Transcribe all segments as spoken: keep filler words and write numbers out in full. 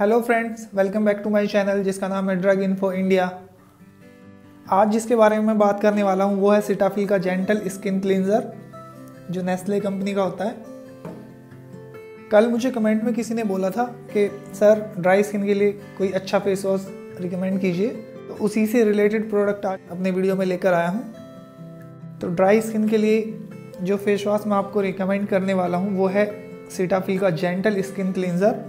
Hello friends, welcome back to my channel जिसका नाम है ड्रग इन्फो इंडिया। आज जिसके बारे में मैं बात करने वाला हूँ वो है सीटाफिल का जेंटल स्किन क्लींजर जो नेस्ले कंपनी का होता है। कल मुझे कमेंट में किसी ने बोला था कि सर ड्राई स्किन के लिए कोई अच्छा फेस वॉश रिकमेंड कीजिए, तो उसी से रिलेटेड प्रोडक्ट आज अपने वीडियो में लेकर आया हूँ। तो ड्राई स्किन के लिए जो फेस वॉश मैं आपको रिकमेंड करने वाला हूँ वो है सीटाफिल का जेंटल स्किन क्लींजर।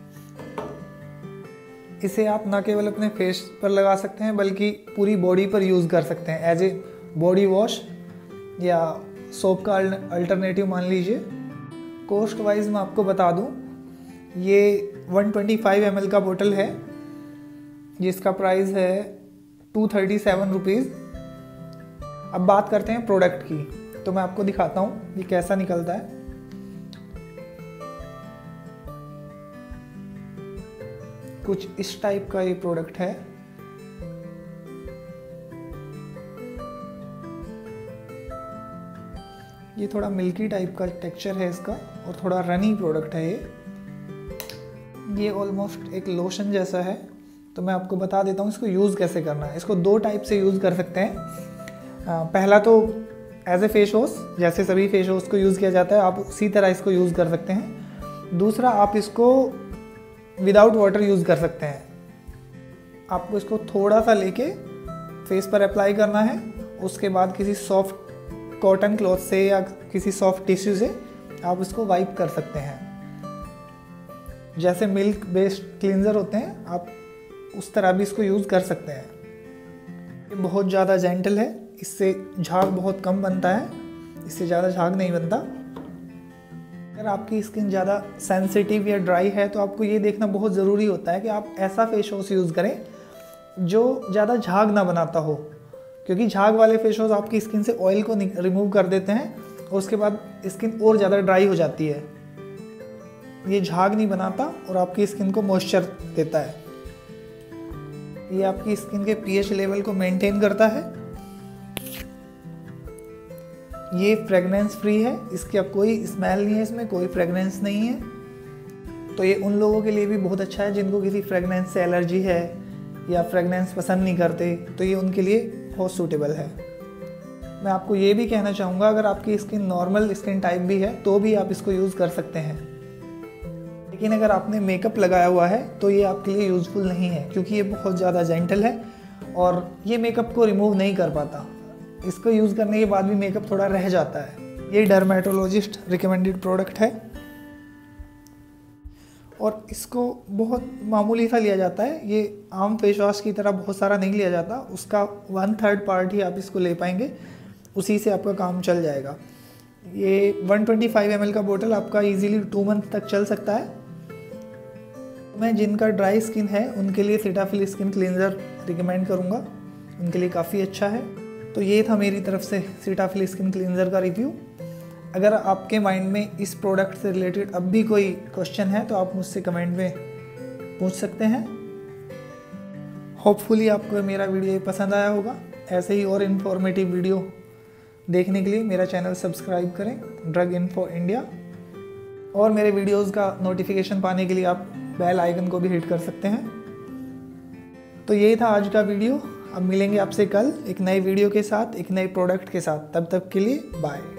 इसे आप न केवल अपने फेस पर लगा सकते हैं बल्कि पूरी बॉडी पर यूज़ कर सकते हैं एज ए बॉडी वॉश या सोप का अल्टरनेटिव मान लीजिए। कॉस्ट वाइज मैं आपको बता दूं, ये एक सौ पच्चीस एम एल का बोतल है जिसका प्राइस है टू थर्टी सेवन रुपीज़। अब बात करते हैं प्रोडक्ट की, तो मैं आपको दिखाता हूँ ये कैसा निकलता है। कुछ इस टाइप का ये प्रोडक्ट है। ये थोड़ा मिल्की टाइप का टेक्सचर है इसका और थोड़ा रनी प्रोडक्ट है ये ये ऑलमोस्ट एक लोशन जैसा है। तो मैं आपको बता देता हूँ इसको यूज़ कैसे करना है। इसको दो टाइप से यूज़ कर सकते हैं। आ, पहला तो एज ए फेस वॉश, जैसे सभी फेस वॉश को यूज़ किया जाता है आप उसी तरह इसको यूज़ कर सकते हैं। दूसरा, आप इसको विदाउट वाटर यूज़ कर सकते हैं। आपको इसको थोड़ा सा लेके फेस पर अप्लाई करना है, उसके बाद किसी सॉफ्ट कॉटन क्लॉथ से या किसी सॉफ्ट टिश्यू से आप इसको वाइप कर सकते हैं। जैसे मिल्क बेस्ड क्लींजर होते हैं आप उस तरह भी इसको यूज़ कर सकते हैं। ये बहुत ज़्यादा जेंटल है, इससे झाग बहुत कम बनता है, इससे ज़्यादा झाग नहीं बनता। अगर आपकी स्किन ज़्यादा सेंसिटिव या ड्राई है तो आपको ये देखना बहुत ज़रूरी होता है कि आप ऐसा फेस वॉश यूज़ करें जो ज़्यादा झाग ना बनाता हो, क्योंकि झाग वाले फेस वॉश आपकी स्किन से ऑयल को रिमूव कर देते हैं और उसके बाद स्किन और ज़्यादा ड्राई हो जाती है। ये झाग नहीं बनाता और आपकी स्किन को मॉइस्चर देता है। ये आपकी स्किन के पीएच लेवल को मेंटेन करता है। ये फ्रेगनेंस फ्री है, इसकी अब कोई स्मेल नहीं है, इसमें कोई फ्रेगनेंस नहीं है। तो ये उन लोगों के लिए भी बहुत अच्छा है जिनको किसी फ्रेगनेंस से एलर्जी है या फ्रेगनेंस पसंद नहीं करते, तो ये उनके लिए बहुत सूटेबल है। मैं आपको ये भी कहना चाहूँगा, अगर आपकी स्किन नॉर्मल स्किन टाइप भी है तो भी आप इसको यूज़ कर सकते हैं। लेकिन अगर आपने मेकअप लगाया हुआ है तो ये आपके लिए यूज़फुल नहीं है, क्योंकि ये बहुत ज़्यादा जेंटल है और ये मेकअप को रिमूव नहीं कर पाता। इसको यूज़ करने के बाद भी मेकअप थोड़ा रह जाता है। ये डर्मेटोलॉजिस्ट रिकमेंडेड प्रोडक्ट है और इसको बहुत मामूली सा लिया जाता है। ये आम फेस वॉश की तरह बहुत सारा नहीं लिया जाता, उसका वन थर्ड पार्ट ही आप इसको ले पाएंगे, उसी से आपका काम चल जाएगा। ये एक सौ पच्चीस एम एल का बोतल आपका इजीली टू मंथ तक चल सकता है। मैं जिनका ड्राई स्किन है उनके लिए सीटाफिल स्किन क्लींजर रिकमेंड करूँगा, उनके लिए काफ़ी अच्छा है। तो ये था मेरी तरफ से सीटाफिल स्किन क्लींजर का रिव्यू। अगर आपके माइंड में इस प्रोडक्ट से रिलेटेड अब भी कोई क्वेश्चन है तो आप मुझसे कमेंट में पूछ सकते हैं। होपफुली आपको मेरा वीडियो पसंद आया होगा। ऐसे ही और इन्फॉर्मेटिव वीडियो देखने के लिए मेरा चैनल सब्सक्राइब करें, ड्रग इन्फो इंडिया। और मेरे वीडियोज़ का नोटिफिकेशन पाने के लिए आप बेल आइकन को भी हिट कर सकते हैं। तो यही था आज का वीडियो। अब मिलेंगे आपसे कल एक नए वीडियो के साथ, एक नए प्रोडक्ट के साथ। तब तक के लिए बाय।